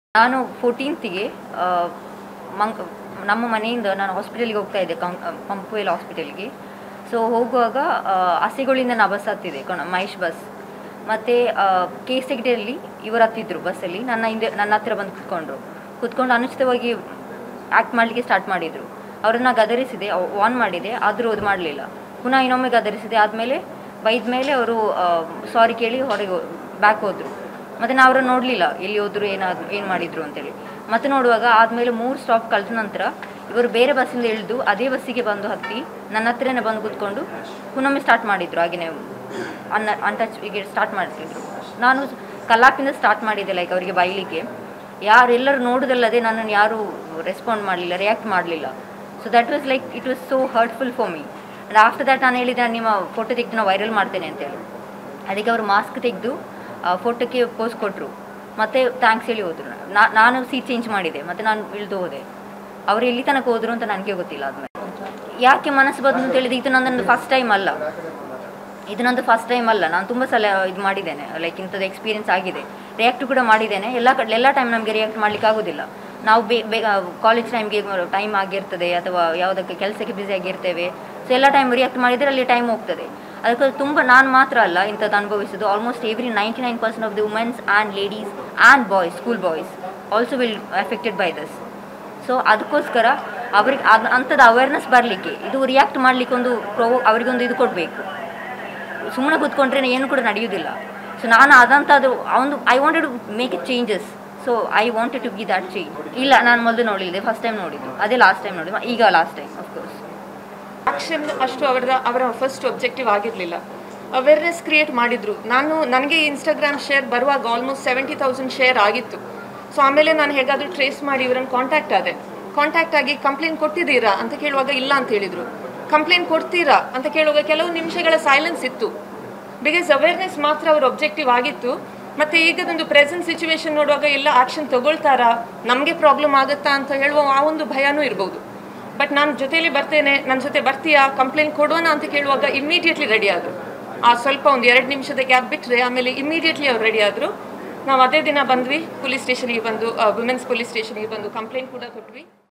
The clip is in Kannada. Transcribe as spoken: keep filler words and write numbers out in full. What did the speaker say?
ನಾನು ಫೋರ್ಟೀನ್ತಿಗೆ ಮಂಕ್ ನಮ್ಮ ಮನೆಯಿಂದ ನಾನು ಹಾಸ್ಪಿಟಲ್ಗೆ ಹೋಗ್ತಾ ಇದ್ದೆ, ಕಂ ಪಂಪುವೆಲ್ ಹಾಸ್ಪಿಟಲ್ಗೆ. ಸೊ ಹೋಗುವಾಗ ಹಸಿಗಳಿಂದ ನಾ ಬಸ್ ಹತ್ತಿದೆ, ಕಣ ಮಹೇಶ್ ಬಸ್. ಮತ್ತು ಕೆ ಸೆಕ್ಟರಲ್ಲಿ ಇವರು ಹತ್ತಿದ್ರು ಬಸ್ಸಲ್ಲಿ, ನನ್ನ ಹಿಂದೆ ನನ್ನ ಹತ್ತಿರ ಬಂದು ಕೂತ್ಕೊಂಡ್ರು. ಕೂತ್ಕೊಂಡು ಅನುಚಿತವಾಗಿ ಆ್ಯಕ್ಟ್ ಮಾಡಲಿಕ್ಕೆ ಸ್ಟಾರ್ಟ್ ಮಾಡಿದರು. ಅವರನ್ನು ಗದರಿಸಿದೆ, ಆನ್ ಮಾಡಿದೆ, ಆದರೂ ಅದು ಮಾಡಲಿಲ್ಲ. ಪುನಃ ಇನ್ನೊಮ್ಮೆ ಗದರಿಸಿದೆ. ಆದಮೇಲೆ ಬೈದ ಮೇಲೆ ಅವರು ಸಾರಿ ಕೇಳಿ ಹೊರಗೆ ಬ್ಯಾಕ್ ಹೋದರು. ಮತ್ತು ನಾವು ಅವ್ರನ್ನ ನೋಡಲಿಲ್ಲ, ಎಲ್ಲಿ ಹೋದ್ರು ಏನಾದ್ರು ಏನು ಮಾಡಿದರು ಅಂತೇಳಿ. ಮತ್ತೆ ನೋಡುವಾಗ ಆದಮೇಲೆ ಮೂರು ಸ್ಟಾಪ್ ಕಳೆದ ನಂತರ ಇವರು ಬೇರೆ ಬಸ್ಸಿಂದ ಇಳಿದು ಅದೇ ಬಸ್ಸಿಗೆ ಬಂದು ಹತ್ತಿ ನನ್ನ ಹತ್ರನೇ ಬಂದು ಕೂತ್ಕೊಂಡು ಪುನೊಮ್ಮೆ ಸ್ಟಾರ್ಟ್ ಮಾಡಿದರು. ಹಾಗೆಯೇ ಅನ್ನ ಅನ್ಟಚ್ ಹೀಗೆ ಸ್ಟಾರ್ಟ್ ಮಾಡ್ತಿದ್ರು. ನಾನು ಕಲ್ಲಾಪಿಂದ ಸ್ಟಾರ್ಟ್ ಮಾಡಿದ್ದೆ, ಲೈಕ್ ಅವರಿಗೆ ಬೈಲಿಕ್ಕೆ. ಯಾರೆಲ್ಲರೂ ನೋಡೋದಲ್ಲದೆ ನನ್ನನ್ನು ಯಾರೂ ರೆಸ್ಪಾಂಡ್ ಮಾಡಲಿಲ್ಲ, ರಿಯಾಕ್ಟ್ ಮಾಡಲಿಲ್ಲ. So that was like it was so hurtful for me. And after that ನಾನು ಹೇಳಿದೆ, ನಿಮ್ಮ ಫೋಟೋ ತೆಗೆದು ನಾನು ವೈರಲ್ ಮಾಡ್ತೇನೆ ಅಂತೇಳಿ. ಅದಕ್ಕೆ ಅವರು ಮಾಸ್ಕ್ ತೆಗೆದು ಫೋಟೋಕ್ಕೆ ಪೋಸ್ ಕೊಟ್ಟರು. ಮತ್ತು ಥ್ಯಾಂಕ್ಸ್ ಹೇಳಿ ಹೋದರು. ನಾನು ಸೀಟ್ ಚೇಂಜ್ ಮಾಡಿದೆ, ಮತ್ತು ನಾನು ಇಳಿದು ಹೋದೆ. ಅವರು ಎಲ್ಲಿ ತನಕ ಹೋದರು ಅಂತ ನನಗೆ ಗೊತ್ತಿಲ್ಲ. ಆದಮೇಲೆ ಯಾಕೆ ಮನಸ್ಸು ಬಂದು ಅಂತ ಹೇಳಿದ್ರೆ, ಇದು ನನ್ನದು ಫಸ್ಟ್ ಟೈಮ್ ಅಲ್ಲ, ಇದು ನಂದು ಫಸ್ಟ್ ಟೈಮ್ ಅಲ್ಲ. ನಾನು ತುಂಬ ಸಲ ಇದು ಮಾಡಿದ್ದೇನೆ, ಲೈಕ್ ಇಂಥದ್ದು ಎಕ್ಸ್ಪೀರಿಯನ್ಸ್ ಆಗಿದೆ. ರಿಯಾಕ್ಟ್ ಕೂಡ ಮಾಡಿದ್ದೇನೆ. ಎಲ್ಲ ಕಡೆ ಎಲ್ಲ ಟೈಮ್ ನಮಗೆ ರಿಯಾಕ್ಟ್ ಮಾಡಲಿಕ್ಕೆ ಆಗೋದಿಲ್ಲ. ನಾವು ಬೇ ಬೇಗ ಕಾಲೇಜ್ ಟೈಮ್ಗೆ ಟೈಮ್ ಆಗಿರ್ತದೆ, ಅಥವಾ ಯಾವುದಕ್ಕೆ ಕೆಲಸಕ್ಕೆ ಬ್ಯುಸಿ ಆಗಿರ್ತೇವೆ. ಸೊ ಎಲ್ಲ ಟೈಮ್ ರಿಯಾಕ್ಟ್ ಮಾಡಿದರೆ ಅಲ್ಲಿ ಟೈಮ್ ಹೋಗ್ತದೆ. ಅದಕ್ಕೆ ತುಂಬ ನಾನು ಮಾತ್ರ ಅಲ್ಲ ಇಂಥದ್ದು ಅನುಭವಿಸೋದು. Almost every ninety nine percent of the womens and ladies and boys, school boys also will effected by this. So ಅದಕ್ಕೋಸ್ಕರ ಅವ್ರಿಗೆ ಅದು ಅಂಥದ್ದು ಅವೇರ್ನೆಸ್ ಬರಲಿಕ್ಕೆ, ಇದು ರಿಯಾಕ್ಟ್ ಮಾಡಲಿಕ್ಕೆ ಒಂದು ಪ್ರೋ ಅವರಿಗೊಂದು ಇದು ಕೊಡಬೇಕು. ಸುಮ್ಮನೆ ಕೂತ್ಕೊಂಡ್ರೆ ಏನು ಕೂಡ ನಡೆಯೋದಿಲ್ಲ. ಸೊ ನಾನು ಅದಂಥದ್ದು ಒಂದು I wanted to make it changes. So I wanted to be that change. ಇಲ್ಲ, ನಾನು ಮೊದಲು ನೋಡಿದ್ದೆ, ಫಸ್ಟ್ ಟೈಮ್ ನೋಡಿದ್ದು, ಅದೇ ಲಾಸ್ಟ್ ಟೈಮ್ ನೋಡಿದ್ದು, ಈಗ ಲಾಸ್ಟ್ ಟೈಮ್ ಅಫ್ಕೋರ್ಸ್. ಆ್ಯಕ್ಷನ್ ಅಷ್ಟು ಅವರದ ಅವರ ಫಸ್ಟ್ ಒಬ್ಜೆಕ್ಟಿವ್ ಆಗಿರಲಿಲ್ಲ. ಅವೇರ್ನೆಸ್ ಕ್ರಿಯೇಟ್ ಮಾಡಿದರು. ನಾನು ನನಗೆ ಇನ್ಸ್ಟಾಗ್ರಾಮ್ ಶೇರ್ ಬರುವಾಗ ಆಲ್ಮೋಸ್ಟ್ ಸೆವೆಂಟಿ ತೌಸಂಡ್ ಶೇರ್ ಆಗಿತ್ತು. ಸೊ ಆಮೇಲೆ ನಾನು ಹೇಗಾದರೂ ಟ್ರೇಸ್ ಮಾಡಿ ಇವರನ್ನು ಕಾಂಟ್ಯಾಕ್ಟ್ ಆದೆ. ಕಾಂಟ್ಯಾಕ್ಟ್ ಆಗಿ ಕಂಪ್ಲೇಂಟ್ ಕೊಟ್ಟಿದ್ದೀರಾ ಅಂತ ಕೇಳುವಾಗ ಇಲ್ಲ ಅಂತ ಹೇಳಿದರು. ಕಂಪ್ಲೇಂಟ್ ಕೊಡ್ತೀರಾ ಅಂತ ಕೇಳುವಾಗ ಕೆಲವು ನಿಮಿಷಗಳ ಸೈಲೆನ್ಸ್ ಇತ್ತು. ಬಿಕಾಸ್ ಅವೇರ್ನೆಸ್ ಮಾತ್ರ ಅವ್ರ ಒಬ್ಜೆಕ್ಟಿವ್ ಆಗಿತ್ತು. ಮತ್ತು ಈಗದೊಂದು ಪ್ರೆಸೆಂಟ್ ಸಿಚುವೇಶನ್ ನೋಡುವಾಗ ಎಲ್ಲ ಆ್ಯಕ್ಷನ್ ತಗೊಳ್ತಾರಾ, ನಮಗೆ ಪ್ರಾಬ್ಲಮ್ ಆಗುತ್ತಾ ಅಂತ ಹೇಳುವ ಆ ಒಂದು ಭಯನೂ ಇರ್ಬೋದು. ಬಟ್ ನಾನು ಜೊತೆಯಲ್ಲಿ ಬರ್ತೇನೆ, ನನ್ನ ಜೊತೆ ಬರ್ತೀಯಾ, ಕಂಪ್ಲೇಂಟ್ ಕೊಡೋಣ ಅಂತ ಕೇಳುವಾಗ ಇಮ್ಮಿಡಿಯೇಟ್ಲಿ ರೆಡಿ ಆದರು. ಆ ಸ್ವಲ್ಪ ಒಂದು ಎರಡು ನಿಮಿಷದ ಗ್ಯಾಪ್ ಬಿಟ್ಟರೆ ಆಮೇಲೆ ಇಮ್ಮಿಡಿಯೇಟ್ಲಿ ಅವ್ರು ರೆಡಿ ಆದರು. ನಾವು ಅದೇ ದಿನ ಬಂದ್ವಿ, ಪೊಲೀಸ್ ಸ್ಟೇಷನಿಗೆ ಬಂದು ವುಮೆನ್ಸ್ ಪೊಲೀಸ್ ಸ್ಟೇಷನಿಗೆ ಬಂದು ಕಂಪ್ಲೇಂಟ್ ಕೂಡ ಕೊಟ್ವಿ.